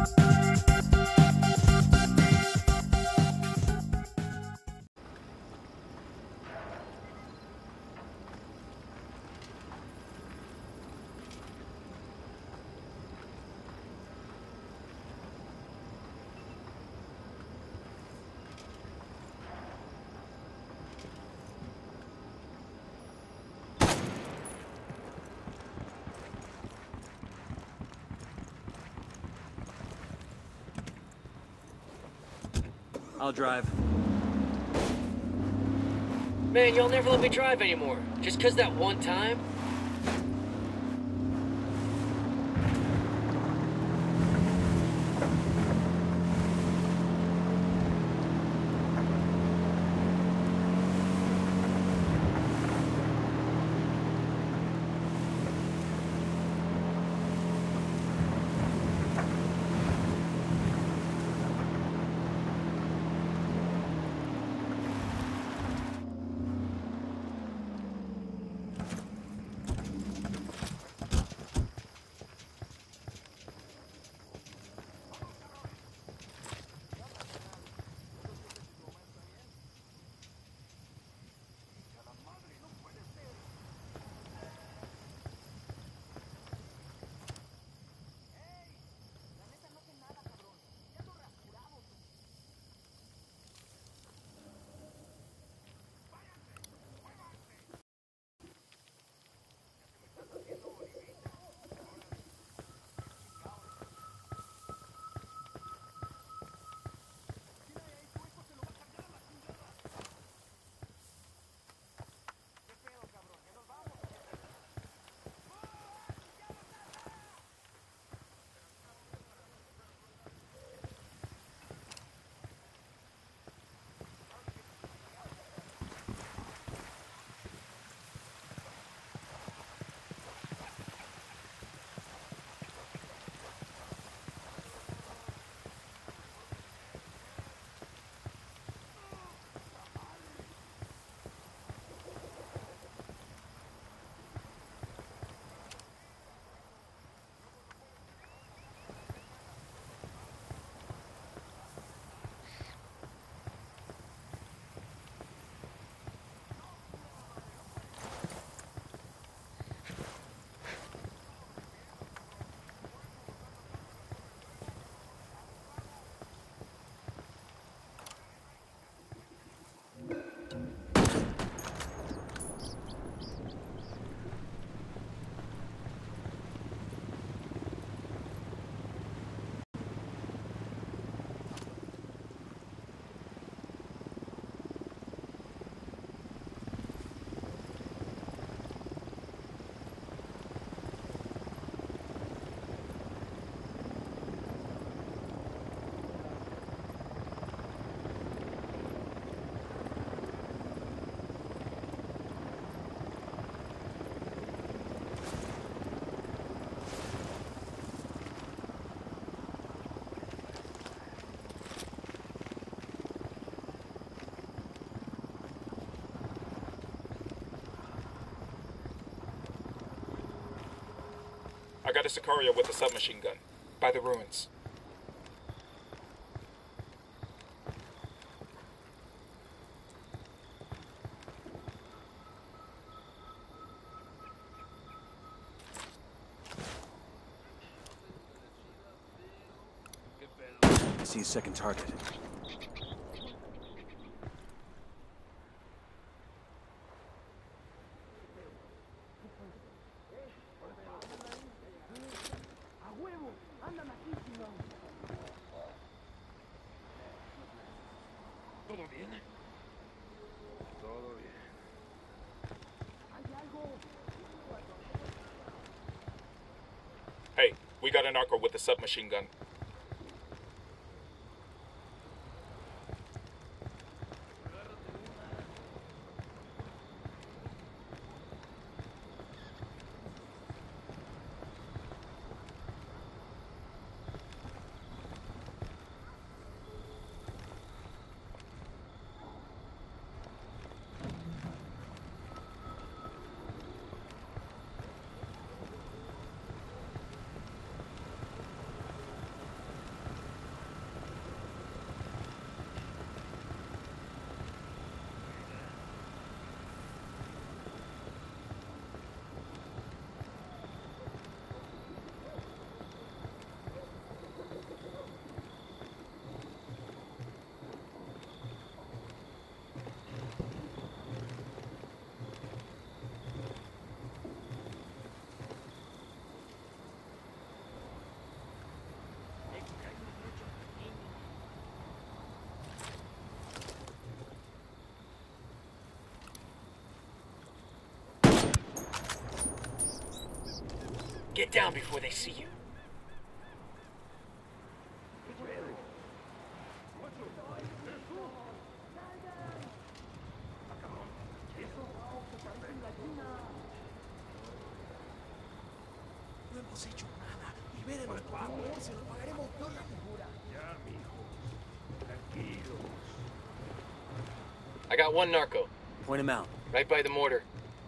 I'll drive. Man, y'all never let me drive anymore. Just 'cause that one time? I got a Sicario with a submachine gun. By the ruins. I see a second target. ¿Todo bien? Todo bien. Hey, we got a narco with a submachine gun. down before they see you. No hemos hecho nada. Libérenos, por favor. Se lo pagaremos toda la figura. Ya, mijo. Tranquilo. I got one narco. Point him out. Right by the mortar.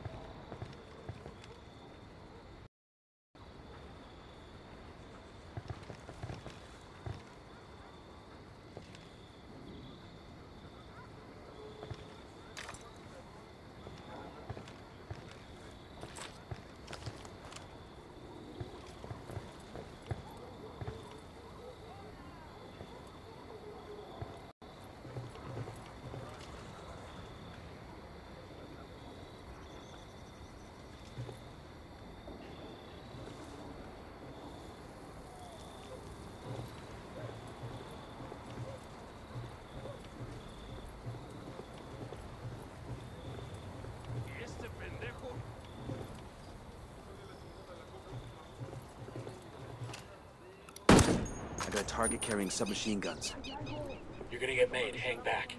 I got a target carrying submachine guns. You're gonna get made. Hang back.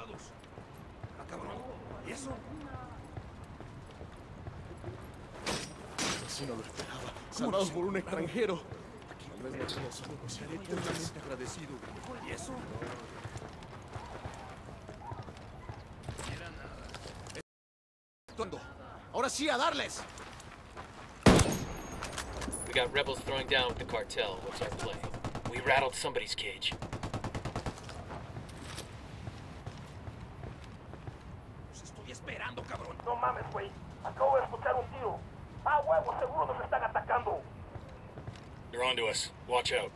Así no lo esperaba. Salvados por un extranjero. No es gracioso. Seré eternamente agradecido. ¿Y eso? Ahora sí, a darles. We got rebels throwing down with the cartel. What's our play? We rattled somebody's cage. Los estoy esperando, cabrón. No mames, güey. Acabo de escuchar un tiro. Ah, huevo, seguro nos están atacando. They're onto us. Watch out.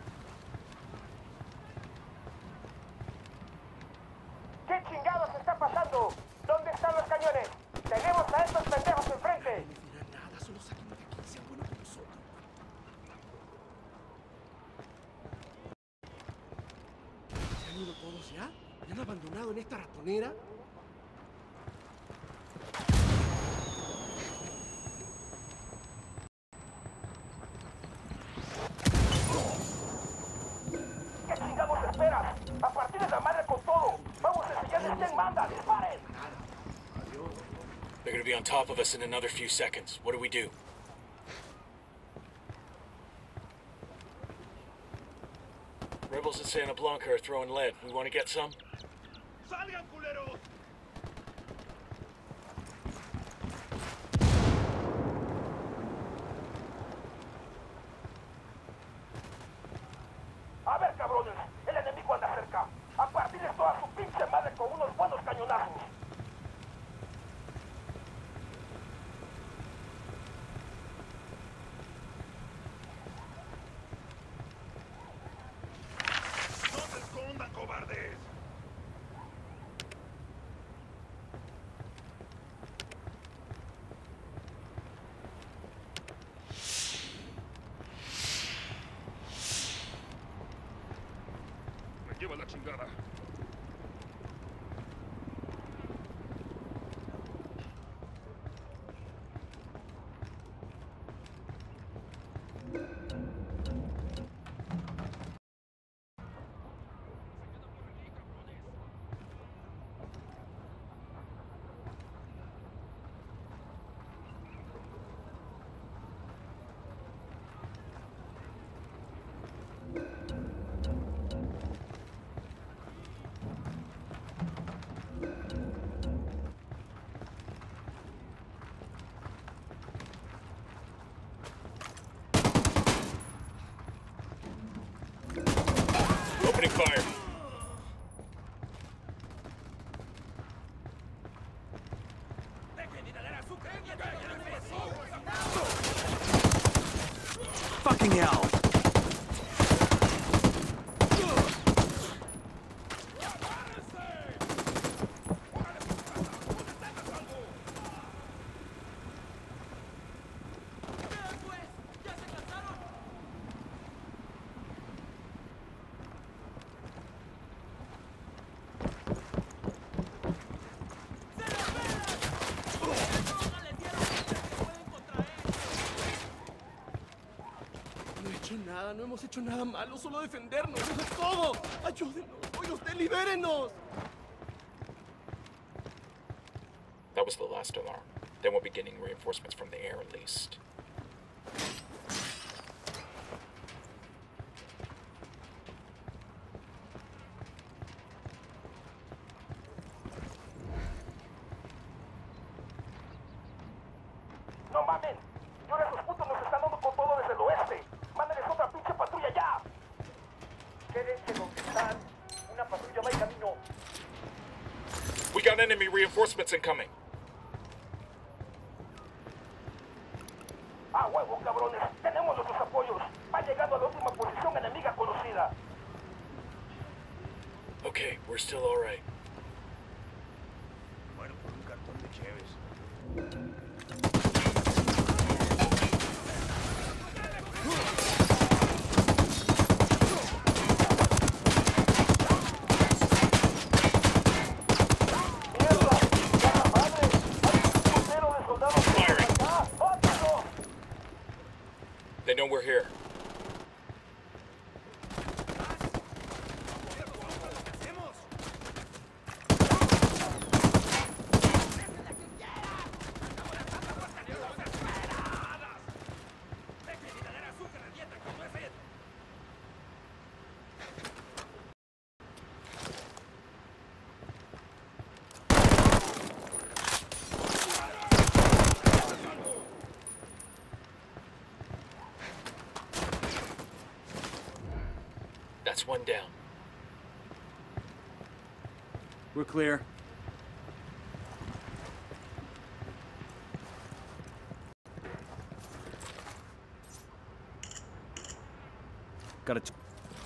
¿Qué chingados está pasando? ¿Dónde están los cañones? Tenemos a estos pendejos enfrente. No dirán nada, solo saquen de aquí y sean buenos con nosotros. ¿Se han ido todos ya? ¿Me han abandonado en esta ratonera? ¿Qué chingados esperas? A partir de la madre con todo. Vamos a enseñarles quién manda. ¡Disparen! They're gonna be on top of us in another few seconds. What do we do? Rebels at Santa Blanca are throwing lead. We want to get some? ¡Salgan, culeros! A ver, cabrones. El enemigo anda cerca. A partir de toda su pinche madre con unos buenos cañonazos. ¡No se escondan, cobardes! Me lleva la chingada. Opening fire. Fucking hell! ya, no hemos hecho nada malo, solo defendernos, eso es todo. Ayúdenos, oiga usted, libérenos. That was the last alarm. Then we'll be getting reinforcements from the air at least. No mamen. Y ahora esos putos nos están dando con todo desde el oeste. Mándenles otra pinche patrulla ya. Quédense donde están. Una patrulla va en camino. We got enemy reinforcements incoming. ¡Ah, huevo, cabrones! ¡Tenemos nuestros apoyos! ¡Ha llegado a la última posición enemiga conocida! Okay, we're still alright. Bueno, por un cartón de cheves. ¡Mierda! ¡Ya la madre! ¡Hay un puntero de soldados por acá! ¡Ótalo! They know we're here. That's one down. We're clear. Got it.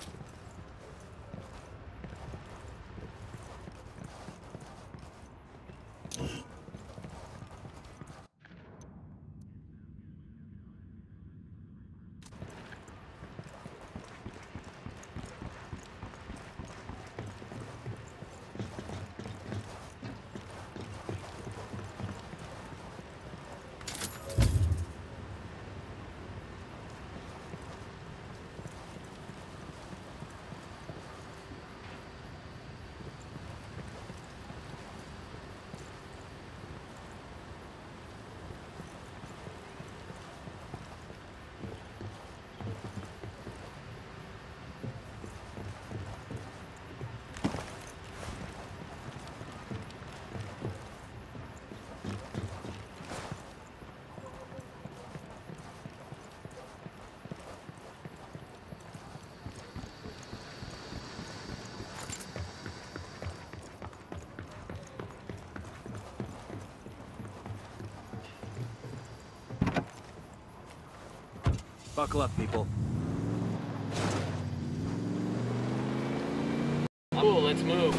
Buckle up, people. Cool, let's move.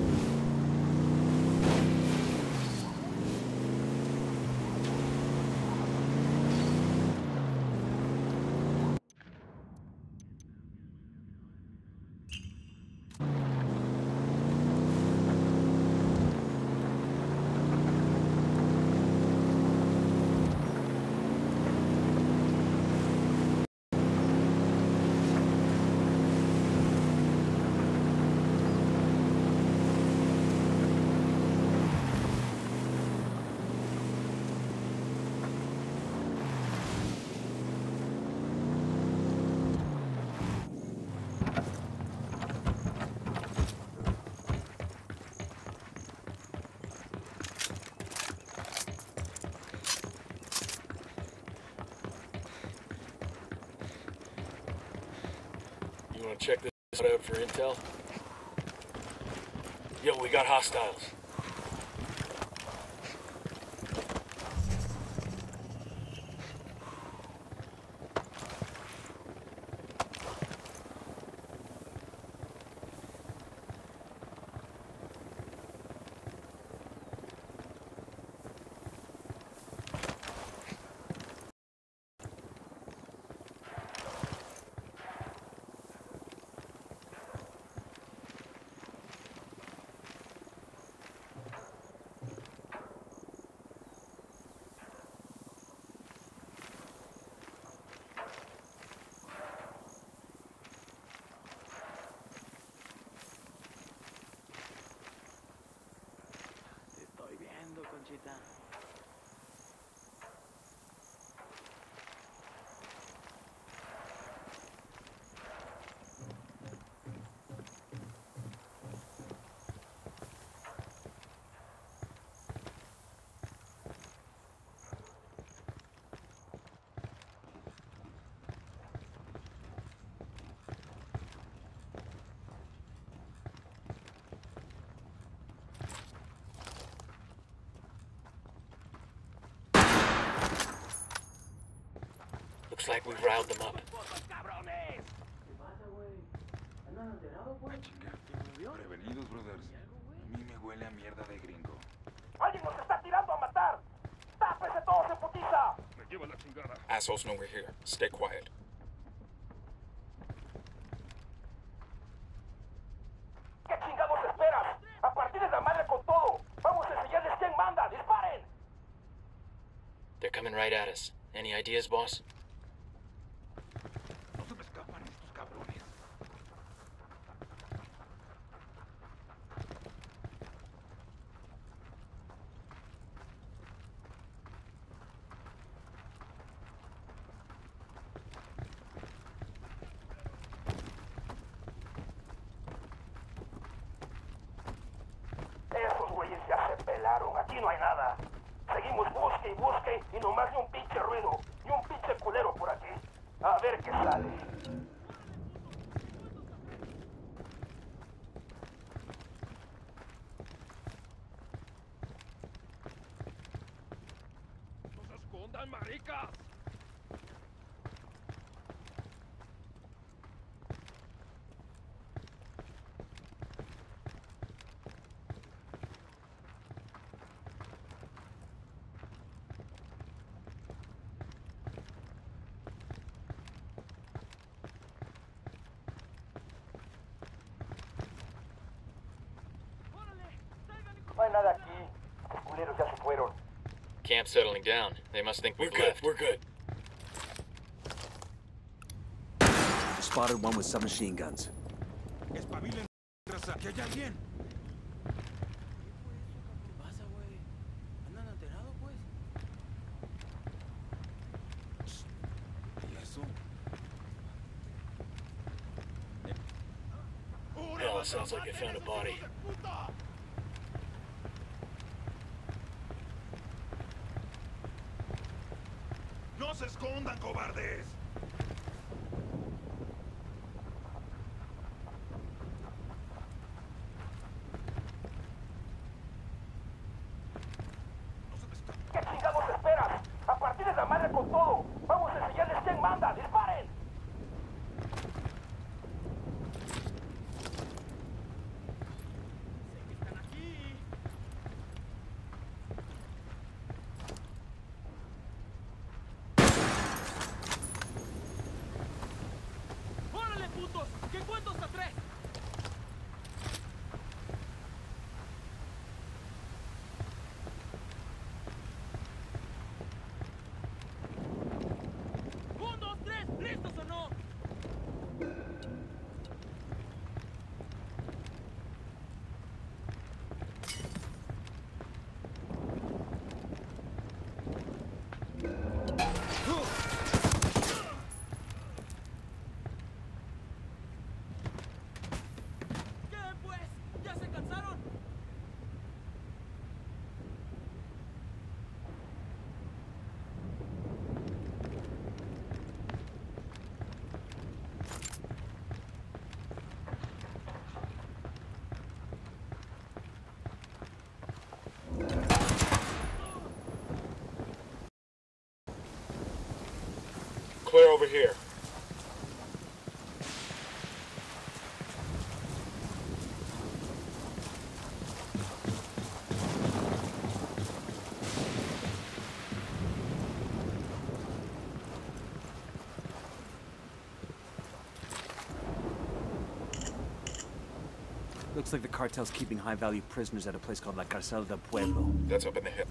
You wanna check this out for intel? Yo, we got hostiles. Chita. Looks like we've riled them up. Ah, chinga. Prevenidos, brothers. A mí me huele a mierda de gringo. ¡Alguien nos está tirando a matar! ¡Tápese todos en putiza! Me lleva la chingada. Assholes know we're here. Stay quiet. ¿Qué chingados esperas? ¡A partir de la madre con todo! ¡Vamos a enseñarles quién manda! ¡Disparen! They're coming right at us. Any ideas, boss? No se me escapan estos cabrones. Esos güeyes ya se pelaron. Aquí no hay nada. Seguimos busque y nomás ni un pinche ruido. Ni un pinche culero por aquí. A ver qué sale. ¡No se escondan, maricas! No hay nada aquí. Los culeros ya se fueron. Camp's settling down. They must think we've left. We're good. Spotted one with submachine guns. Espabilen, raza, que hay alguien. ¿Qué pasa, güey? ¿Andan alterados, pues? ¿Y eso? Hell, it sounds like they found a body. ¡No se escondan, cobardes! ¿Qué chingados esperas? ¡A partir de la madre con todo! ¡Vamos a enseñarles quién manda! ¡Disparen! ¡Órale, putos! ¿Qué cuento hasta 3? ¡1, 2, 3! ¿Listos o no? ¿Qué, pues? ¿Ya se cansaron? Clear over here. Looks like the cartel's keeping high-value prisoners at a place called La Carcel del Pueblo. That's up in the hill.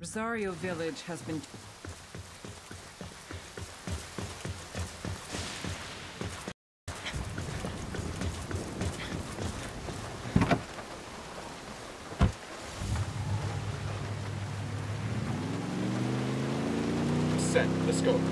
Rosario village has been... Set. Let's go.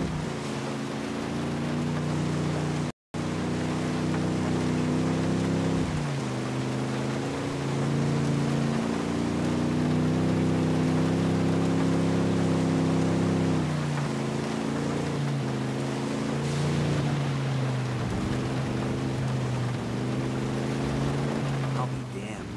I'll be damned.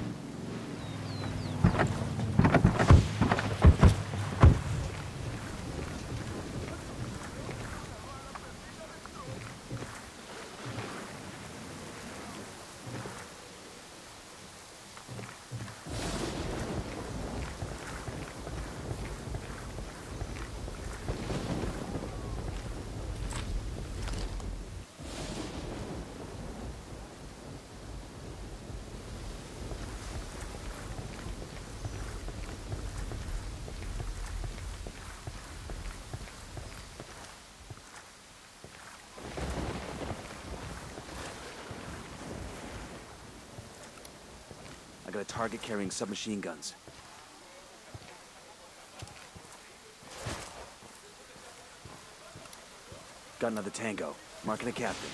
I got a target carrying submachine guns. Got another tango. Marking a captain.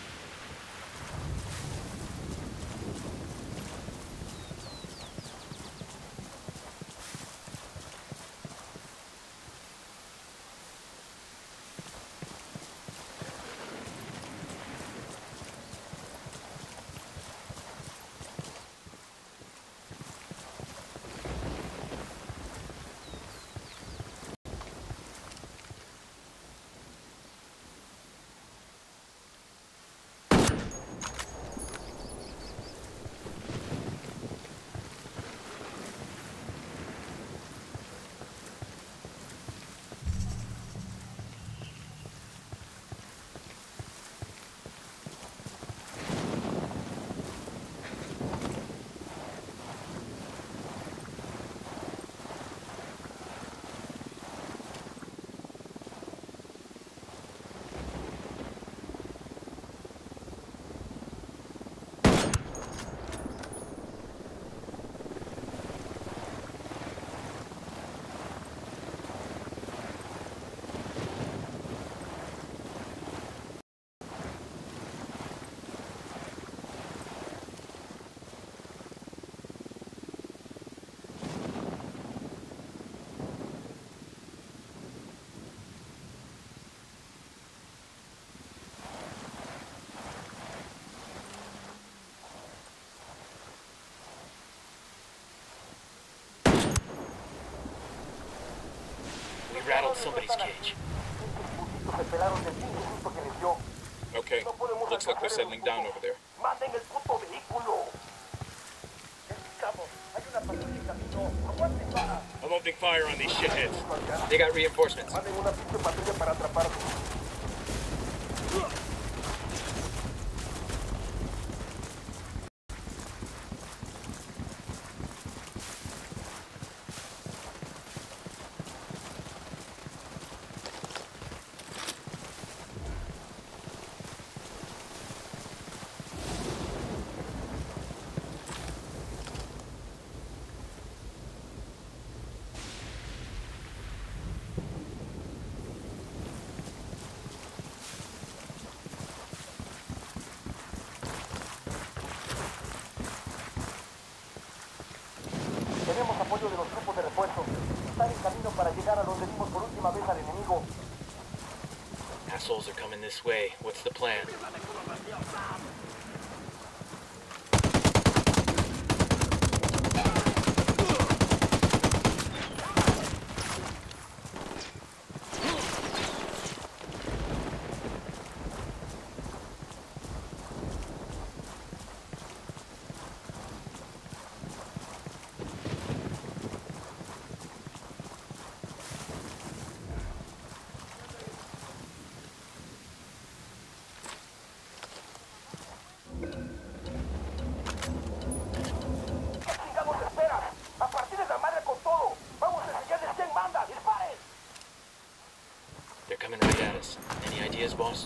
We rattled somebody's cage. Se pelaron del pinche susto que les dio. Okay. Looks like they're settling down over there. Manden el puto vehículo. Estamos. Hay una patrulla en camino. Aguante, para. I'm opening fire on these shitheads. They got reinforcements. Manden una pinche patrulla para atraparlos. Tenemos apoyo de los grupos de refuerzo. Están en camino para llegar a donde vimos por última vez al enemigo. Assholes are coming this way. What's the plan? this. Any ideas, boss?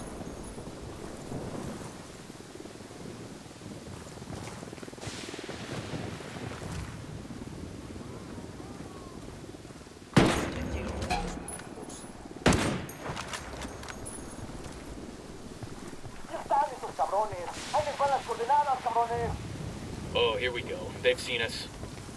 Ya están esos cabrones. Ahí les van las coordenadas, cabrones. Oh, here we go. They've seen us.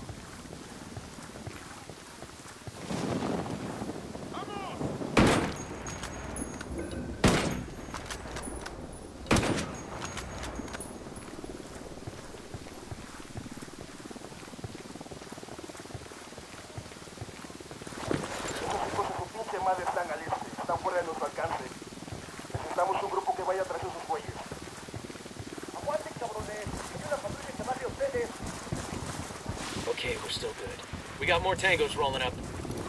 Esos hijos de su pinche madre están al este. Están fuera de nuestro alcance. Necesitamos un grupo que vaya tras esos güeyes. Aguanten, cabrones. Hay una patrulla que va de ustedes. Okay, we're still good. We got more tangos rolling up.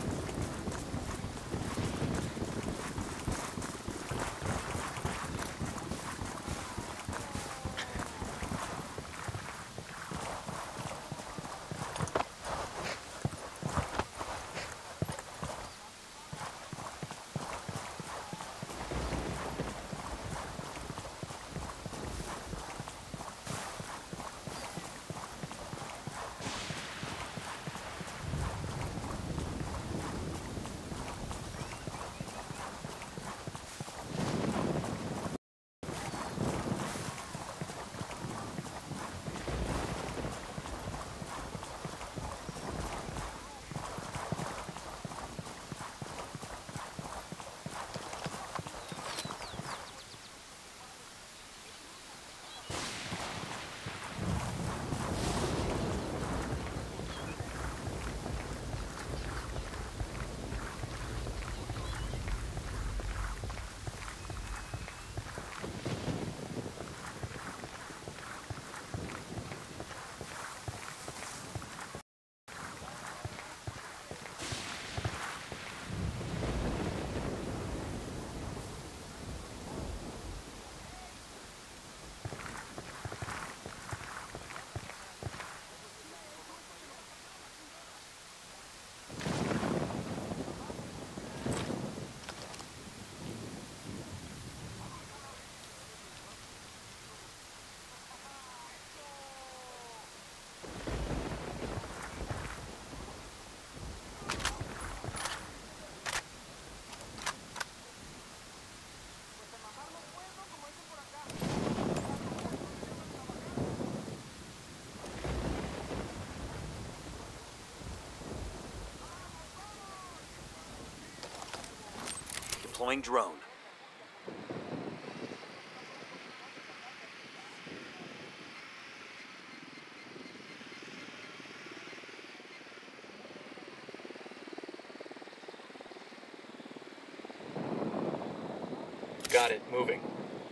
Deploying drone. Got it, moving.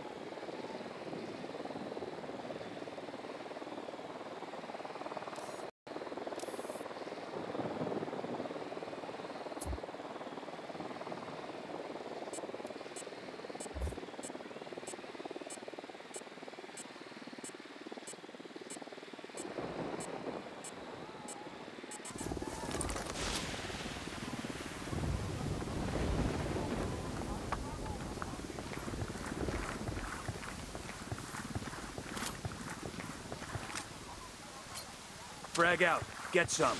Frag out. Get some.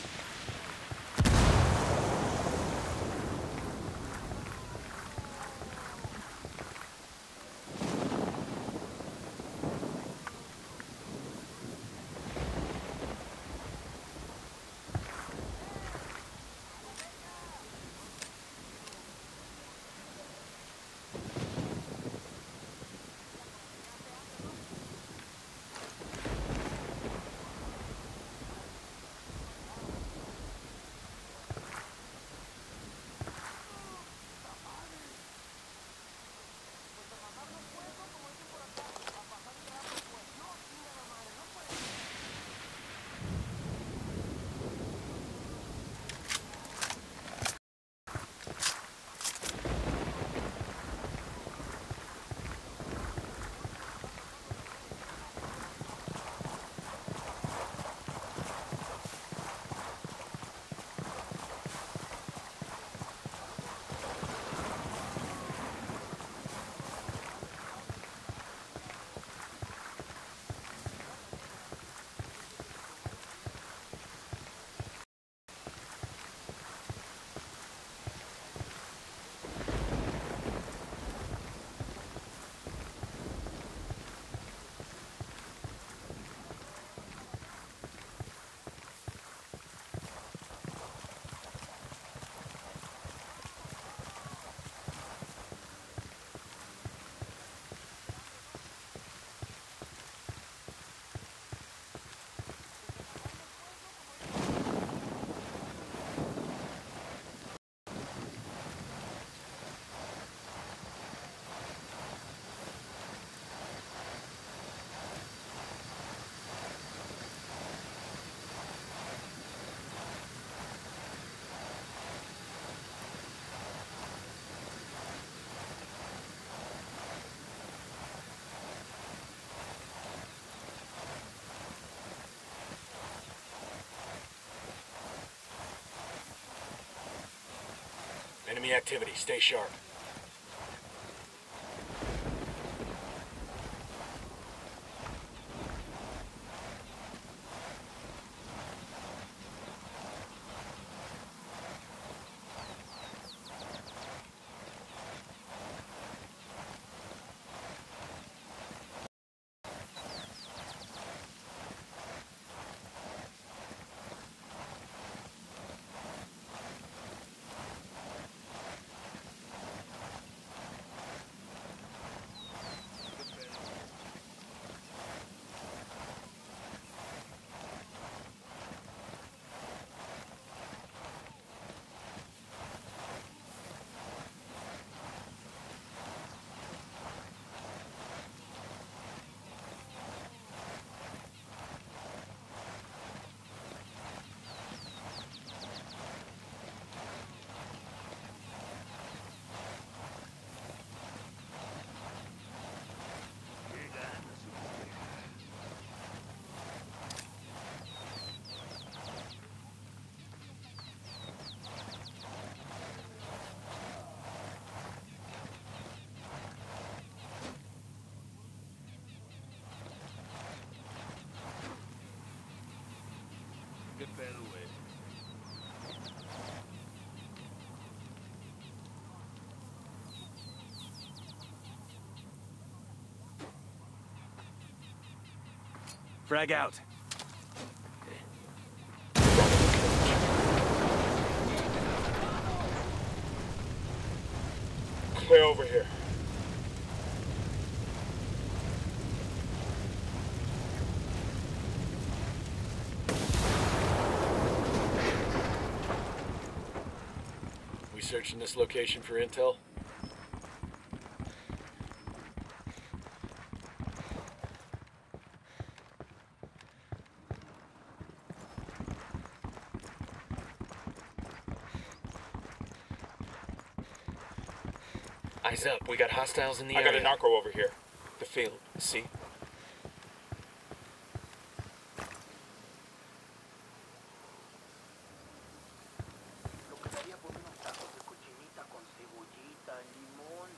Enemy activity. Stay sharp. ¿Qué pedo, güey? Frag out. Clear over here. We searching this location for intel? Eyes up, we got hostiles in the area. I got a narco over here. The field, see? Lo que daría por unos tacos de cochinita con cebollita, limón.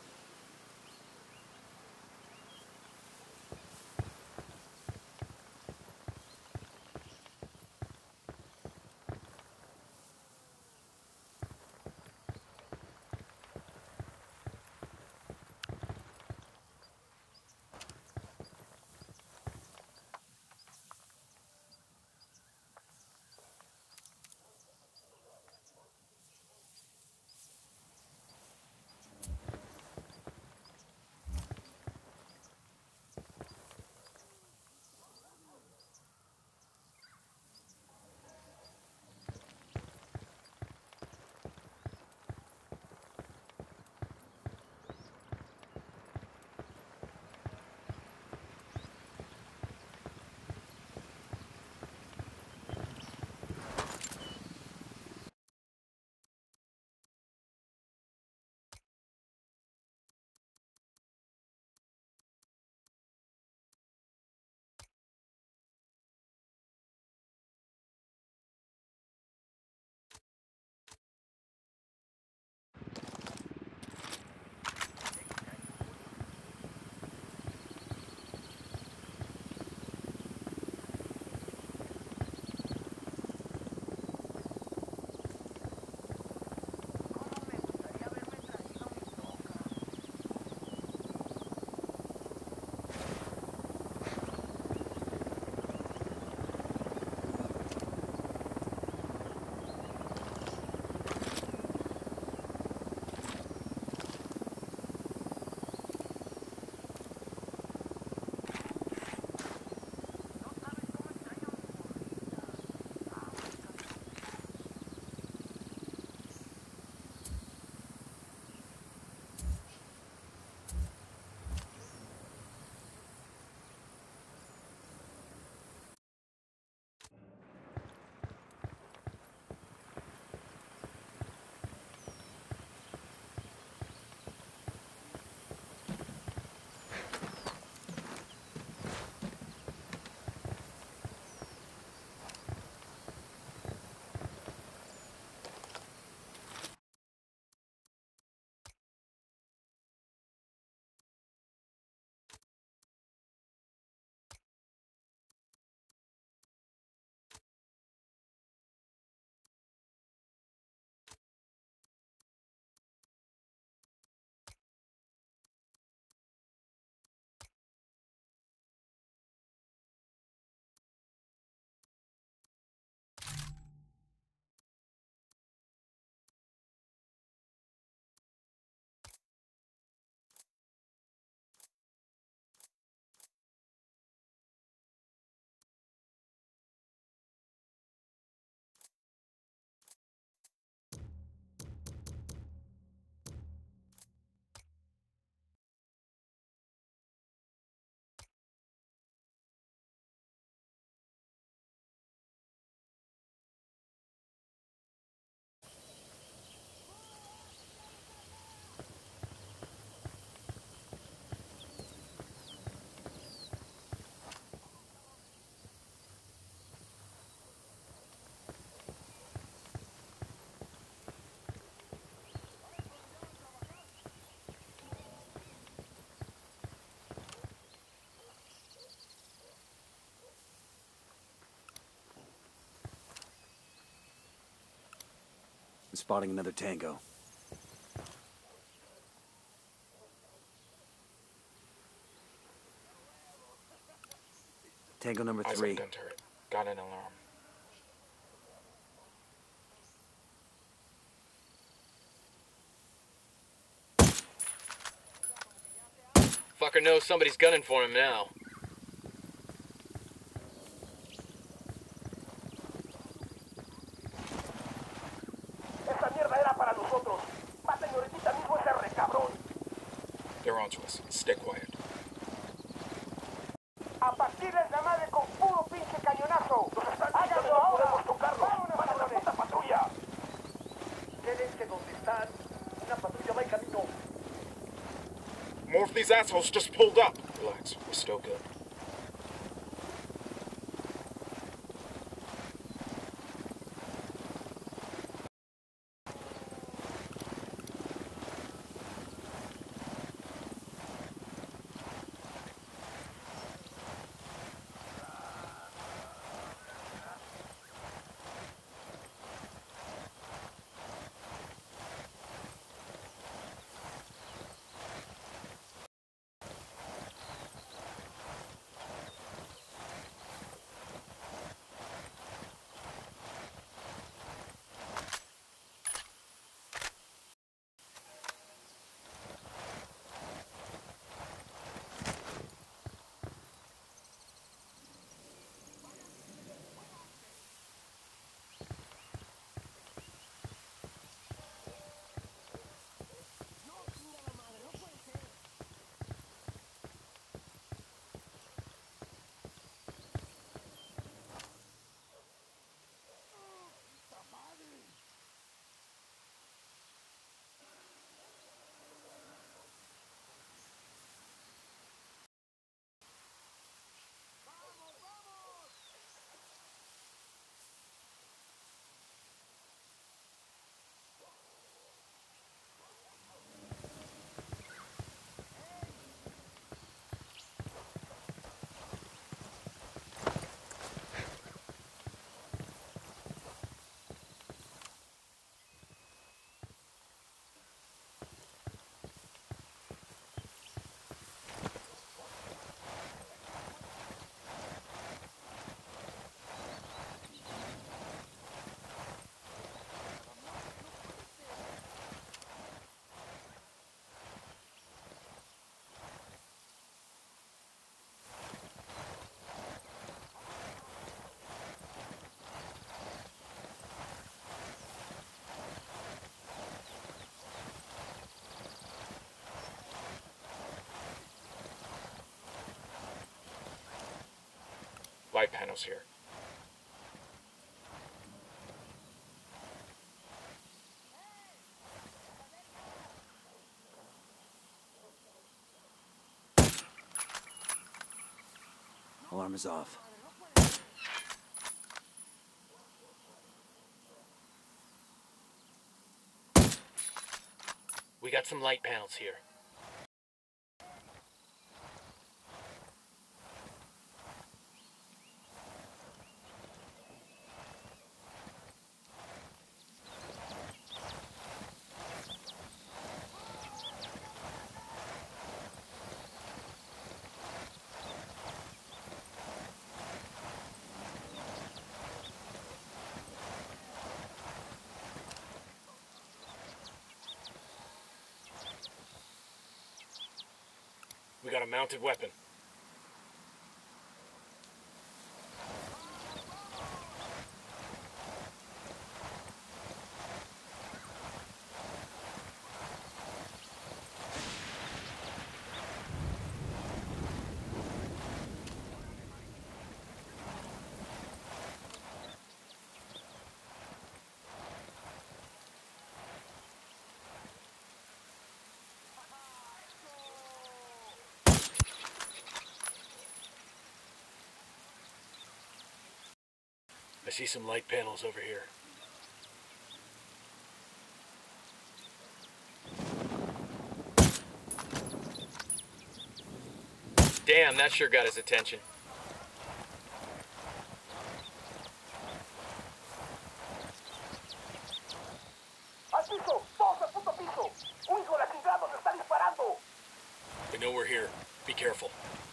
I'm spotting another tango. Tango number Eyes 3. on gun turret. Got an alarm. Fucker knows somebody's gunning for him now. Esta mierda era para nosotros. Maten ahorita mismo ese recabrón. They're onto us. Stay quiet. A partirles la madre con puro pinche cañonazo. Nos están háganlo, no podemos tocarlo. ¡Van a la puta patrulla! Quédense donde están. Una patrulla va en camino. More of these assholes just pulled up. Relax. We're still good. Light panels here. Alarm is off. We got some light panels here. We got a mounted weapon. I see some light panels over here. Damn, that sure got his attention. know we're here. Be careful.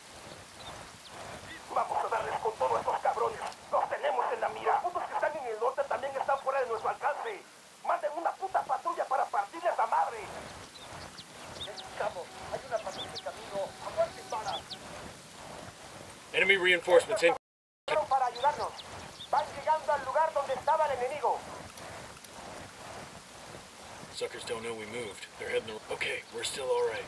Vamos a darles con todo a estos cabrones. Los tenemos en la mira. Los putos que están en el norte también están fuera de nuestro alcance. Manden una puta patrulla para partirles la madre. Necesitamos. Hay una patrulla en camino. Aguanten balas. Enemy reinforcements in. Para ayudarnos. Van llegando al lugar donde estaba el enemigo. Suckers don't know we moved. They're heading the... Okay, we're still alright.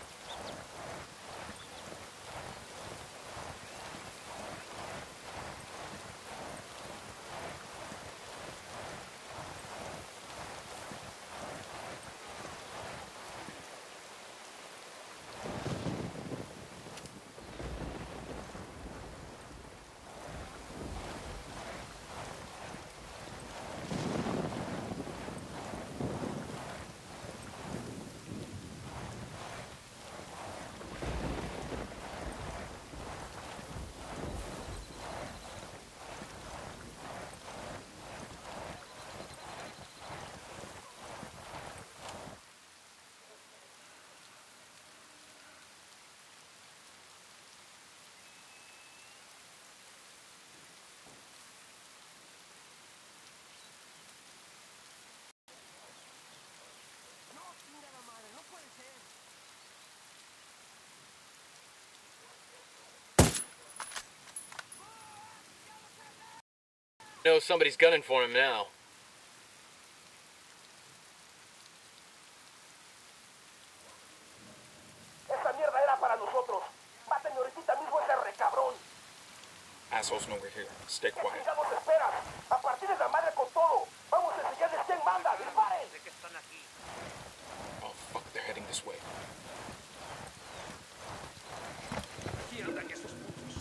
No, somebody's gunning for him now. Esa mierda era para nosotros. Mátenme ahorita mismo ese recabrón. Assholes know we're here. Stay ¿Qué quiet. chingados esperas? A partir de la madre con todo. Vamos a enseñarles quién manda. ¡Disparen! Oh, fuck, they're heading this way. Aquí andan esos putos.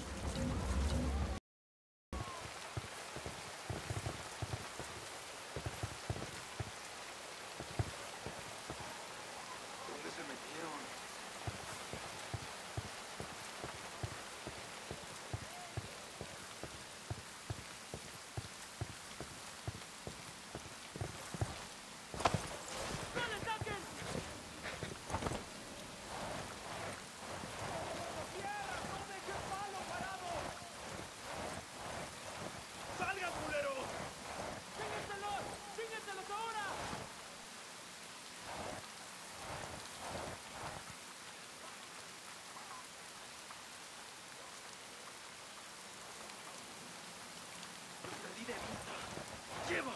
¿Dónde se metieron? ¡No le saquen! ¡Salgan, culeros! ¡Síguenselos! ¡Síguenselos ahora! ¡Los perdí de vista! ¡Lleva!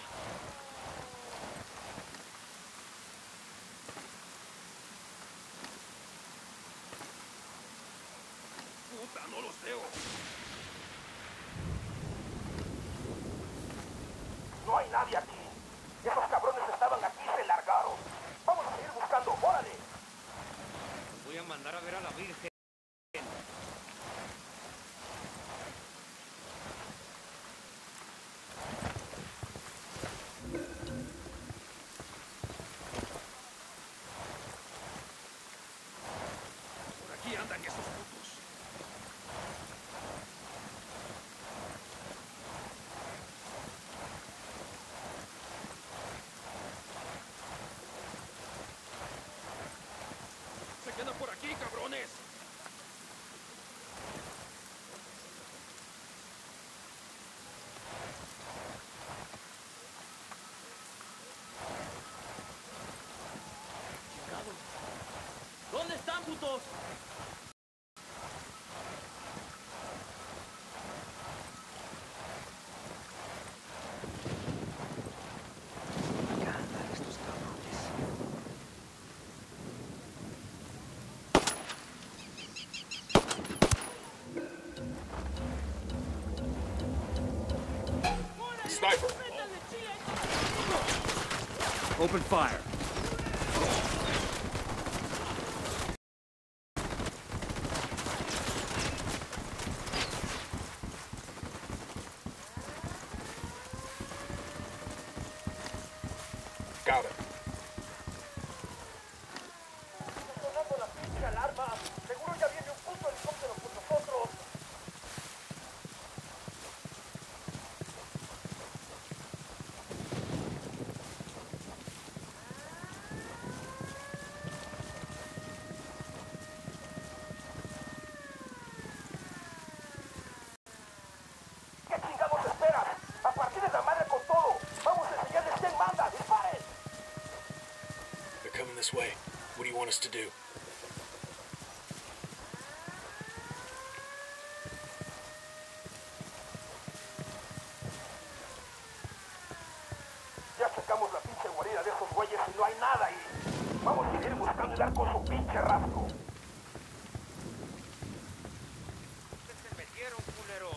¡Puta, no los veo! No hay nadie aquí. Esos cabrones estaban aquí y se largaron. Vamos a seguir buscando. ¡Órale! Voy a mandar a ver a la Virgen. Por aquí andan esos putos. ¡Se quedan por aquí, cabrones! ¿Dónde están, putos? Acá andan estos cabrones. Sniper! ¡Métanle chile! Open fire. Got it. Sonando la pinche alarma. Seguro ya viene un puto helicóptero por nosotros. us to do. Ya sacamos la pinche guarida de esos güeyes y no hay nada ahí. Vamos a ir buscando y dar con su pinche rasgo. ¿Qué se metieron, culeros?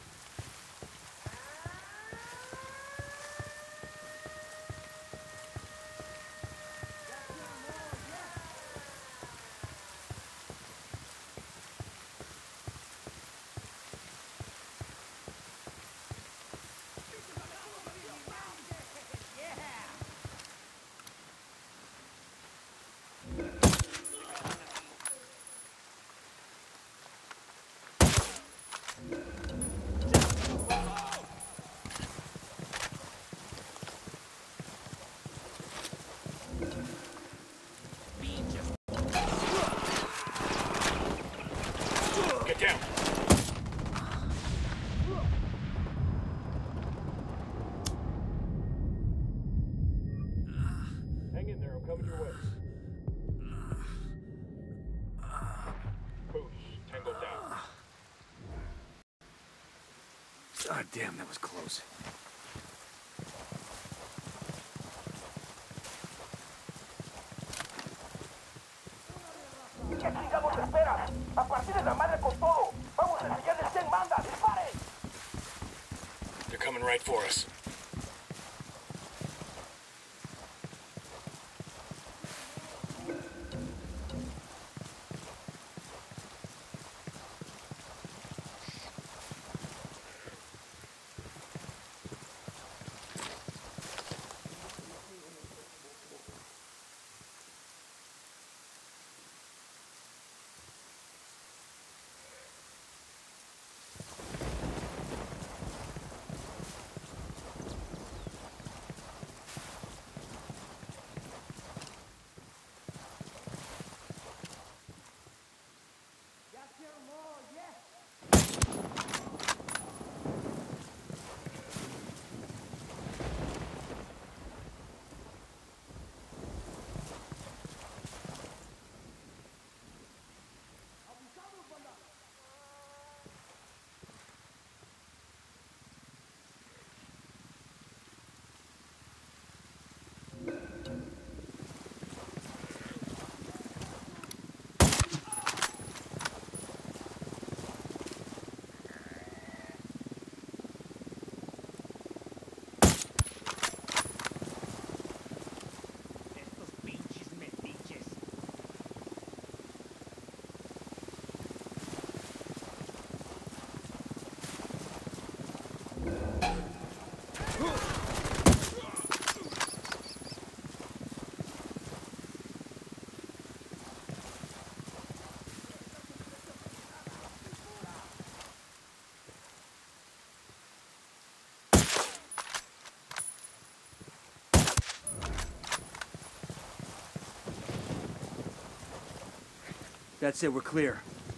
Get down! Hang in there, I'm coming your way. Push, tango down. God damn, that was close. ¿Qué chingados esperas? A partir de la madre con todo. Vamos a enseñarles quién manda. ¡Dispare! They're coming right for us. That's it, we're clear.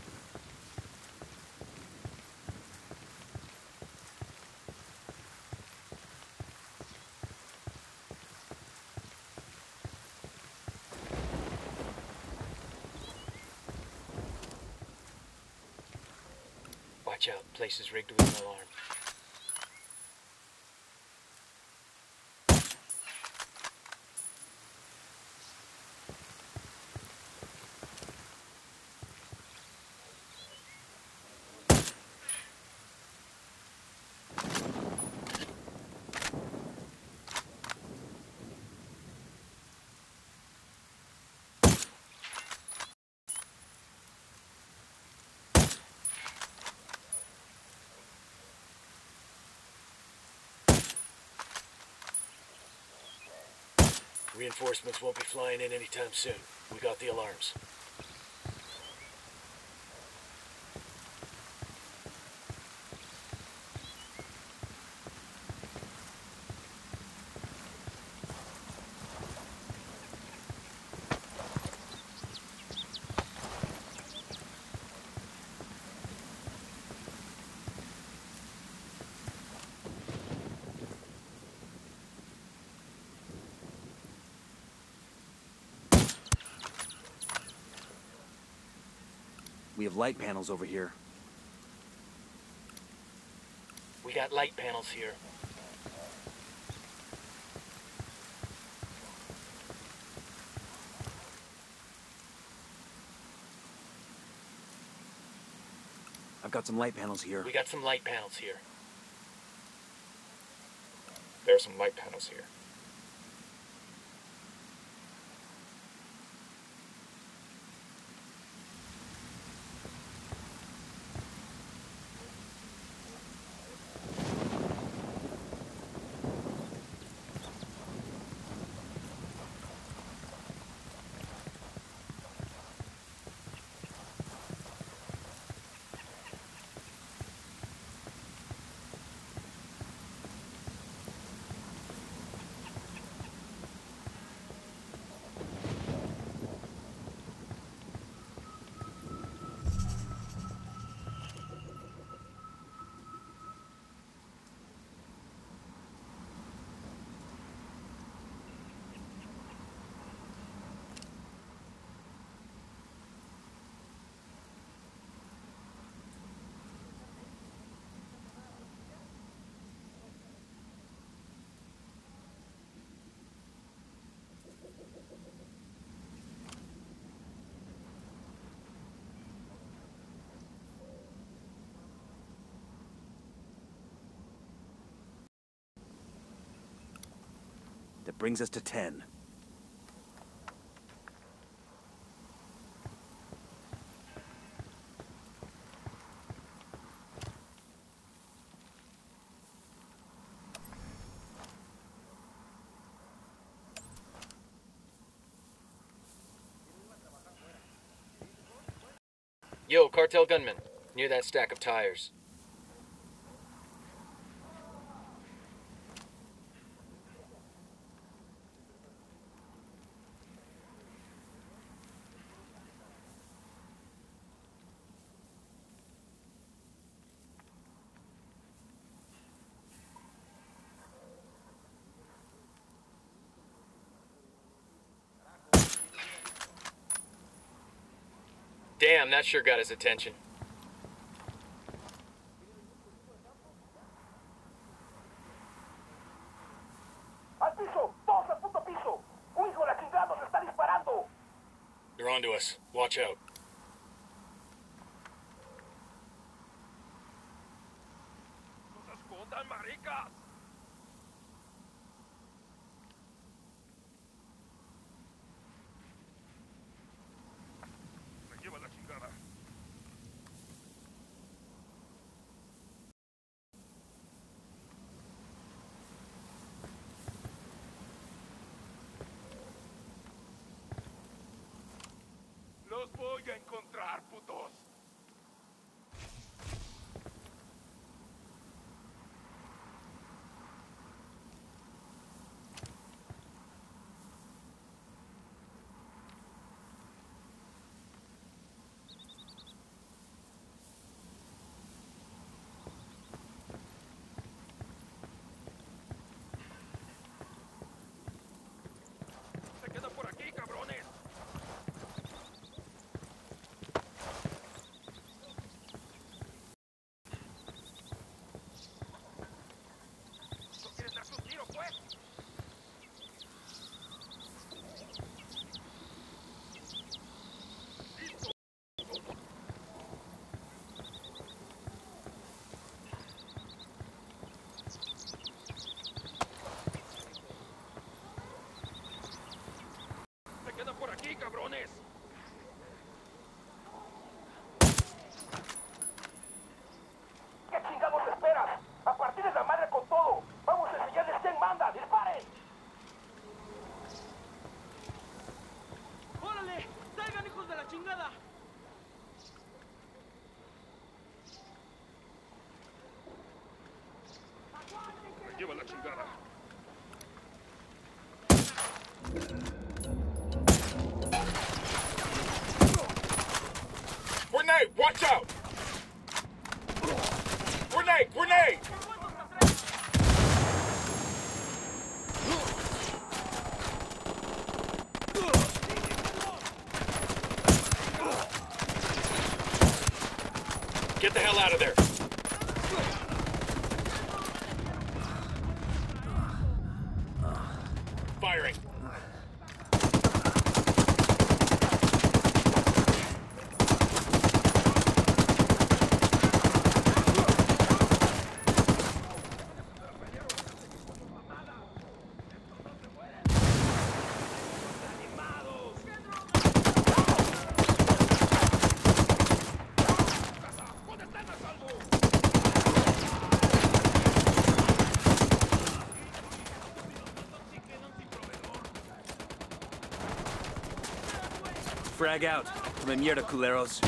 Watch out, place is rigged with an alarm. Reinforcements won't be flying in anytime soon. We got the alarms. We have light panels over here. We got light panels here. I've got some light panels here. We got some light panels here. There are some light panels here. That brings us to 10. Yo, cartel gunman, near that stack of tires. Damn, that sure got his attention. ¡Al piso! ¡Todos al puto piso! ¡Un hijo de la chingada nos está disparando! They're onto us. Watch out. ¡No se escondan, maricas! Me lleva la chingada. Los voy a encontrar, putos. Se quedan por aquí, cabrones. ¿No quieres darse un tiro, pues? ¡Listo! Se quedan por aquí, cabrones. ¿Qué chingados esperas? A partir de la madre con todo. Vamos a enseñarles quién manda. ¡Disparen! ¡Órale! ¡Salgan, hijos de la chingada! Me lleva la chingada. Grenade! Watch out! Grenade! Grenade! Get the hell out of there. Firing. Frag out. Come mierda, culeros.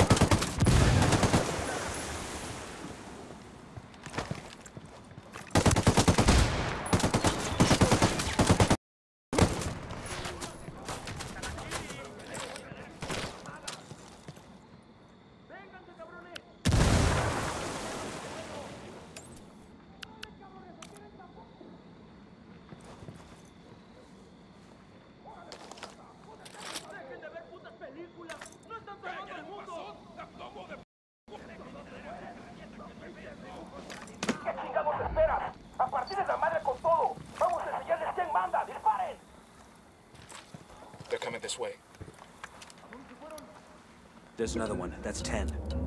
¡Dejen de ver putas películas! ¡No están salvando el mundo! ¿Qué chingados esperas? ¡A partir de la madre con todo! ¡Vamos a enseñarles quién manda! ¡Disparen! They're coming this way. There's another one. That's 10.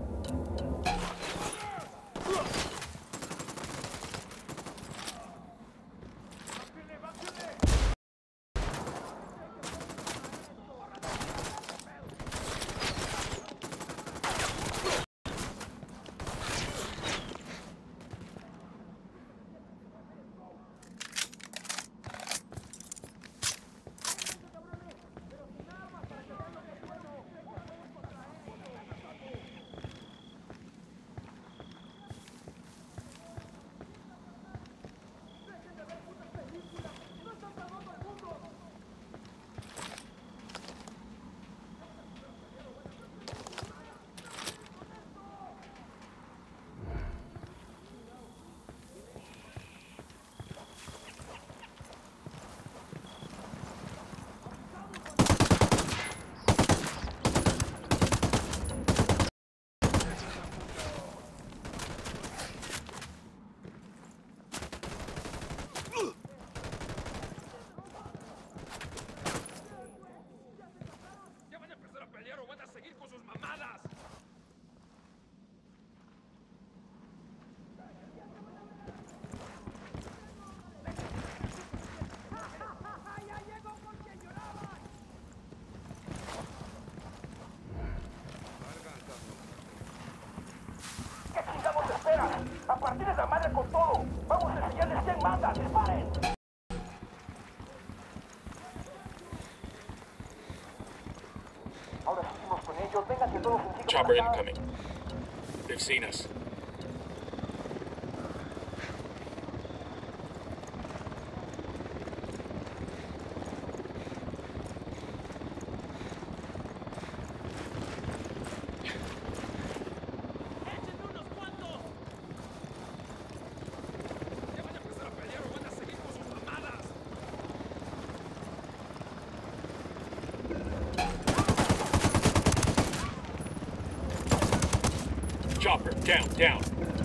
¡A partir de la madre con todo! ¡Vamos a enseñarles quién manda! ¡Disparen! Ahora seguimos con ellos. Vengan que todos en Chopper incoming. They've seen us. Chopper, down, down.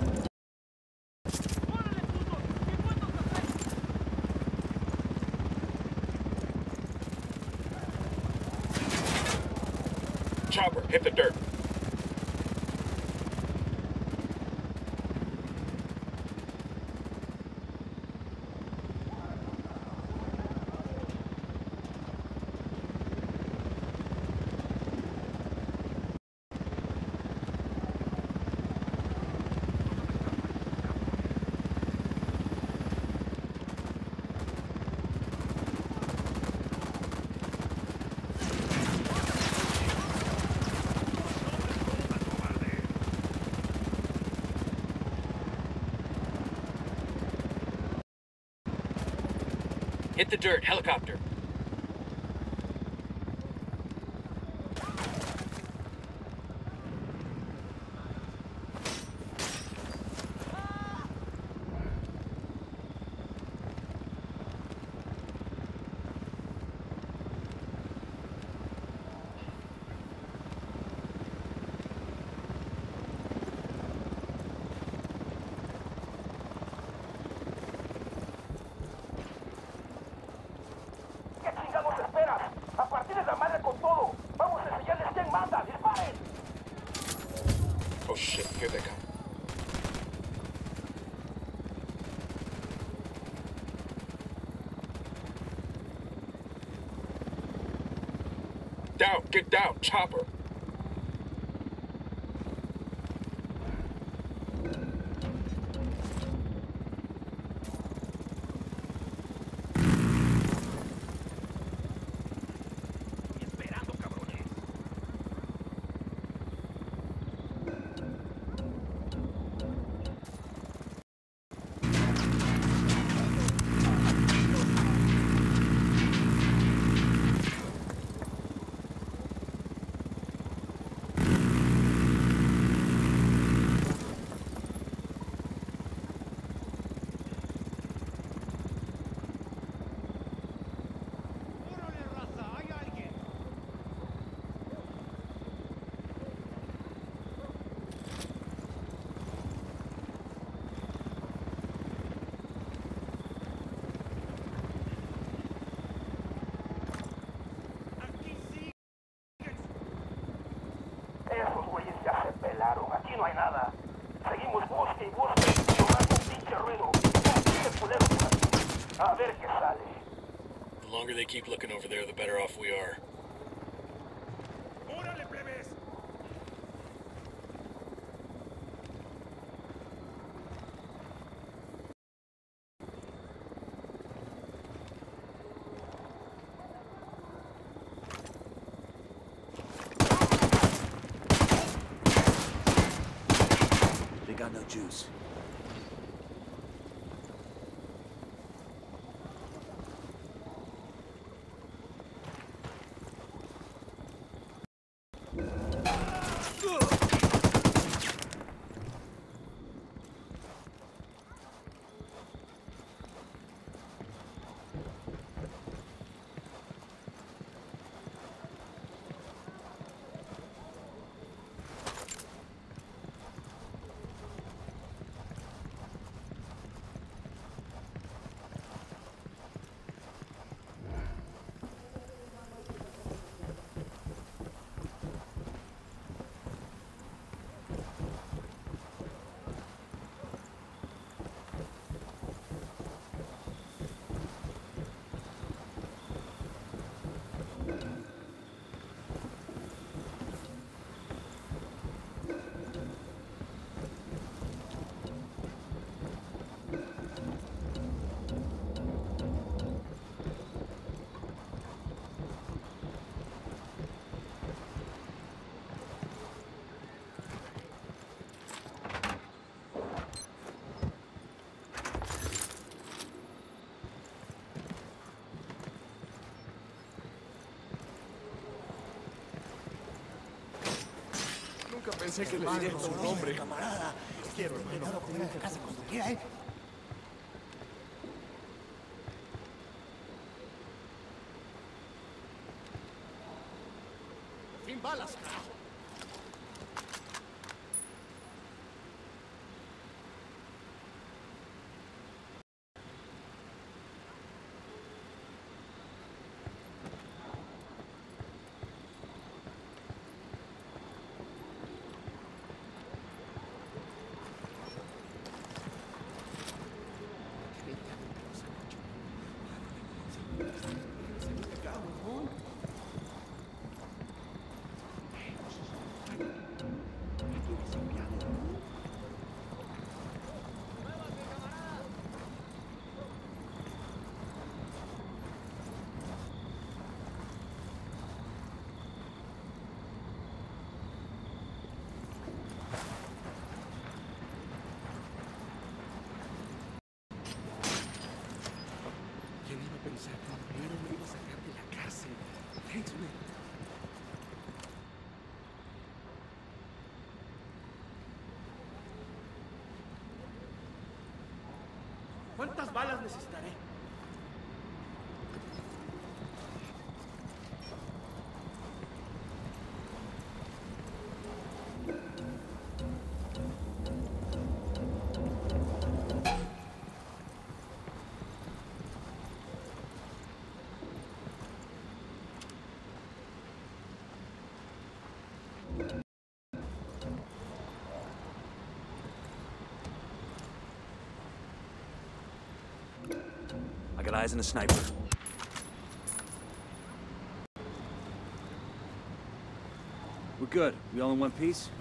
Chopper, hit the dirt. Hit the dirt, helicopter. shit, here they come. Down, get down, chopper. ¡Órale, raza! ¡Hay alguien! ¡Aquí sí! Esos güeyes ya se pelaron. Aquí no hay nada. Seguimos bosque y bosque y nomás un pinche ruido. Un pinche culero por aquí. A ver qué sale. The longer they keep looking over there, the better off we are. ¡Órale, plebes! They got no juice. Nunca pensé que le diría su nombre. Camarada, quiero invitarlo a comer a la casa cuando quiera, ¿eh? Sin balas, carajo. ¿Quién iba a pensar que un dinero me iba a sacar de la cárcel? Thanks, man. ¿Cuántas balas necesitaré? got eyes on a sniper. We're good. We all in one piece?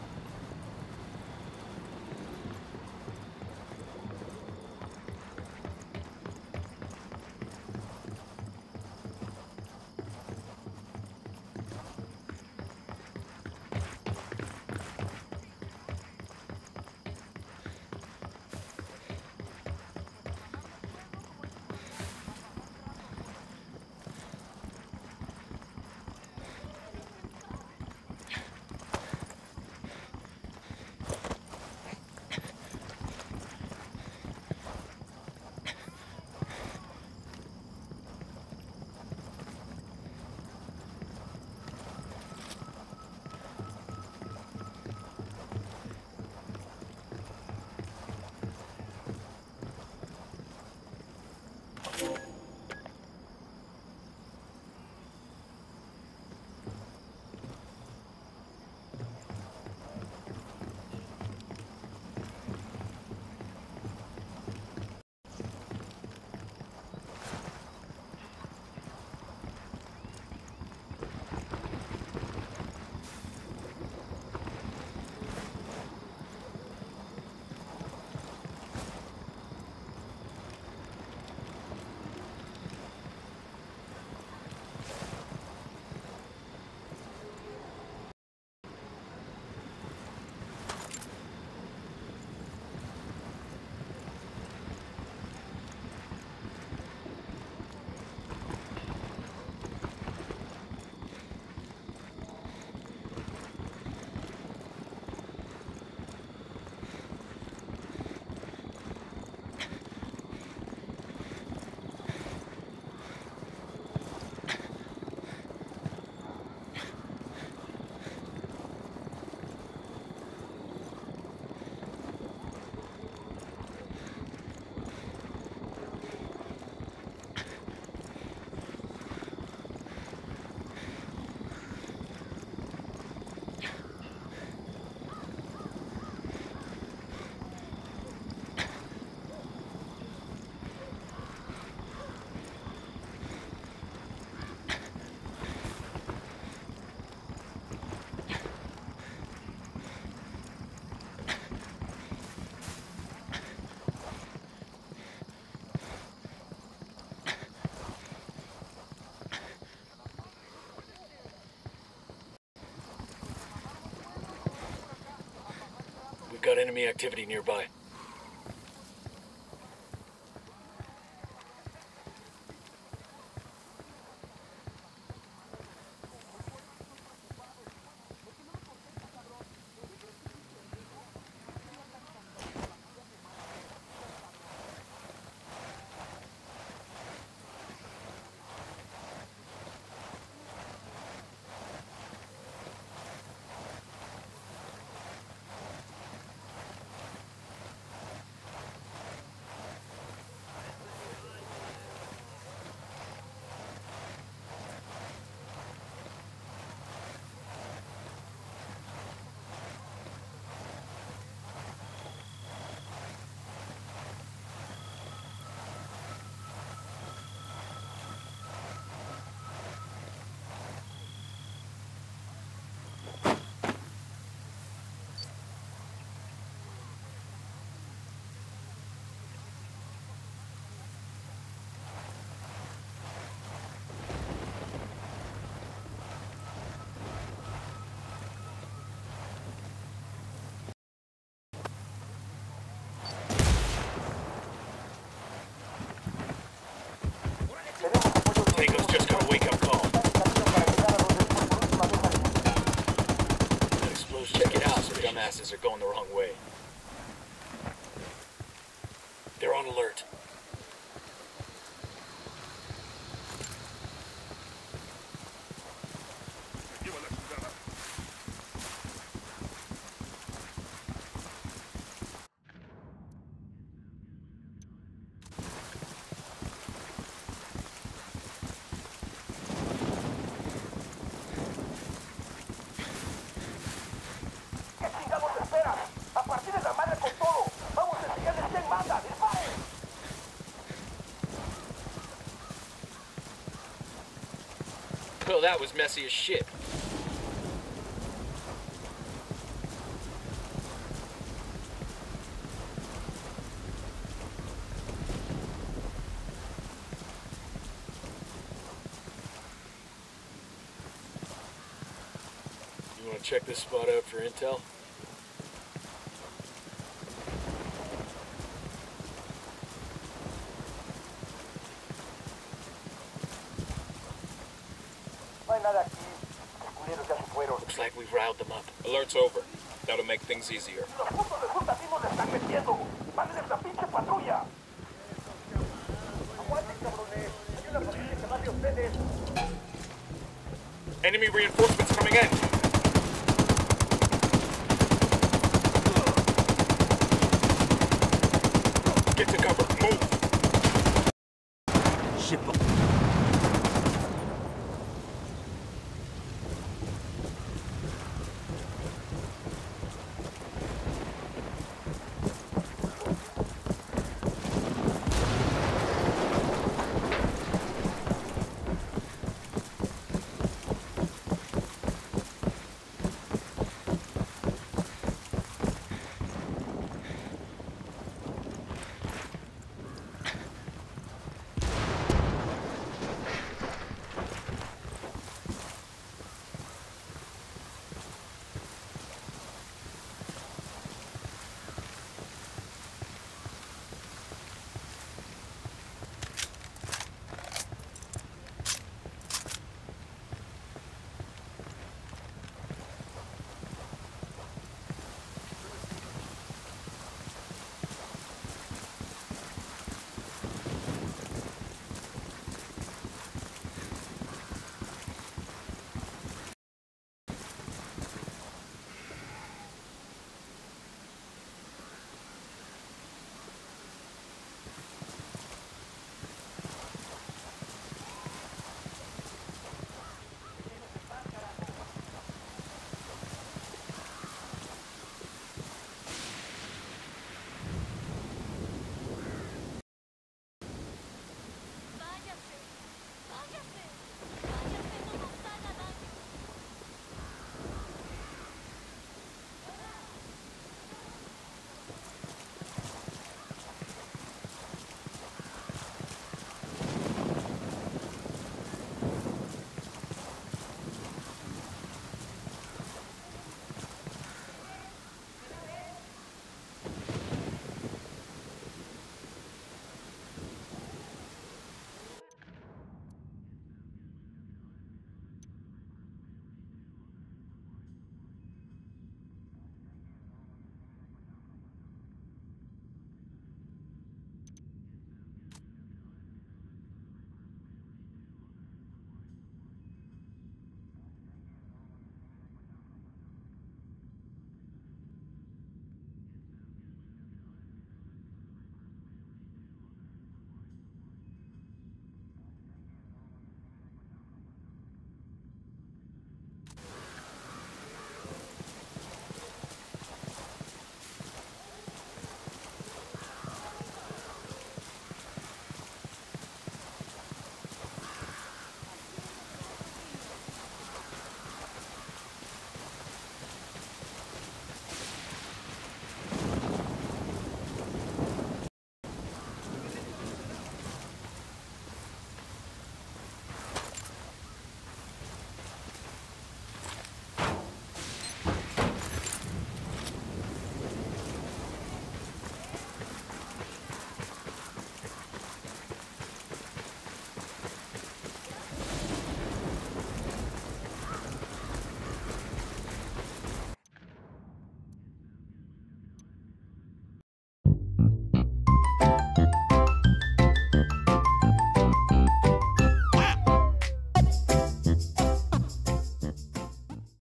We've got enemy activity nearby. Tango's just got a wake-up call. That explosion. Check it out, some dumbasses are going the wrong way. They're on alert. ¿Qué chingados esperas? ¡A partir de la know that was messy as shit. You want to check this spot out for intel? No hay nada aquí. Los culeros ya se fueron. Looks like we've riled them up. Alert's over. That'll make things easier. Los putos de fruta así no le están metiendo. ¡Mándenles la pinche patrulla! ¡Aguanten, cabrones! Hay una patrulla que va de ustedes. Enemy reinforcements coming in.